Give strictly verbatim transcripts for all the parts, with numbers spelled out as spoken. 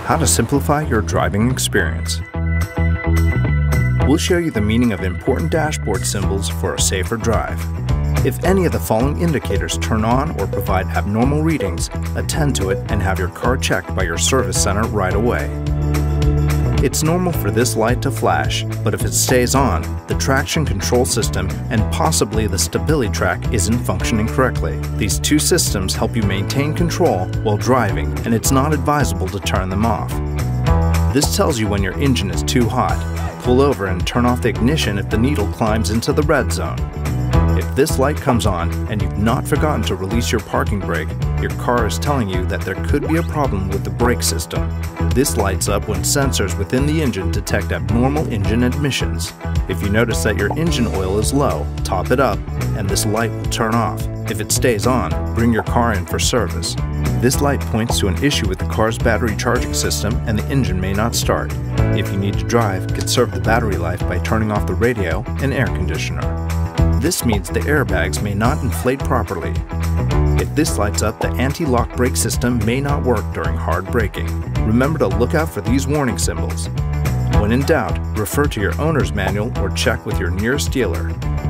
How to simplify your driving experience. We'll show you the meaning of important dashboard symbols for a safer drive. If any of the following indicators turn on or provide abnormal readings, attend to it and have your car checked by your service center right away. It's normal for this light to flash, but if it stays on, the traction control system and possibly the stability track isn't functioning correctly. These two systems help you maintain control while driving, and it's not advisable to turn them off. This tells you when your engine is too hot. Pull over and turn off the ignition if the needle climbs into the red zone. If this light comes on and you've not forgotten to release your parking brake, your car is telling you that there could be a problem with the brake system. This lights up when sensors within the engine detect abnormal engine emissions. If you notice that your engine oil is low, top it up, and this light will turn off. If it stays on, bring your car in for service. This light points to an issue with the car's battery charging system and the engine may not start. If you need to drive, conserve the battery life by turning off the radio and air conditioner. This means the airbags may not inflate properly. If this lights up, the anti-lock brake system may not work during hard braking. Remember to look out for these warning symbols. When in doubt, refer to your owner's manual or check with your nearest dealer.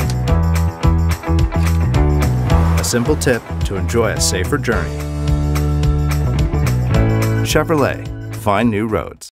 A simple tip to enjoy a safer journey. Chevrolet, find new roads.